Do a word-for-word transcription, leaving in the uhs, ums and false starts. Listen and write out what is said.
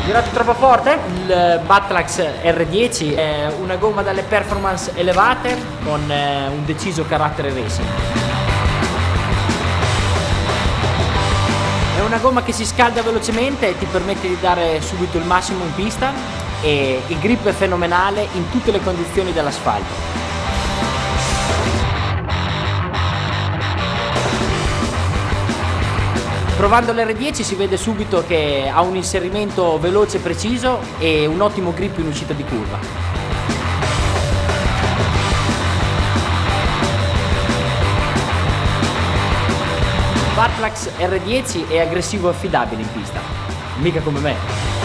Girato troppo forte? Il Battlax R dieci è una gomma dalle performance elevate con un deciso carattere racing. È una gomma che si scalda velocemente e ti permette di dare subito il massimo in pista, e il grip è fenomenale in tutte le condizioni dell'asfalto. Provando l'R dieci si vede subito che ha un inserimento veloce e preciso e un ottimo grip in uscita di curva. Battlax R dieci è aggressivo e affidabile in pista, mica come me.